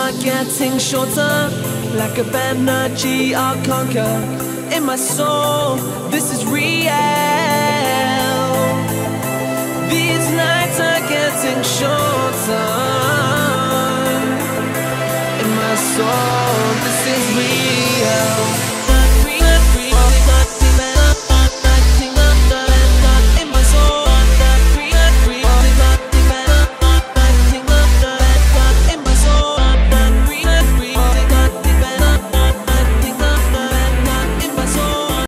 are getting shorter, like a energy I'll conquer. In my soul, this is real. These nights are getting shorter. In my soul, this is real.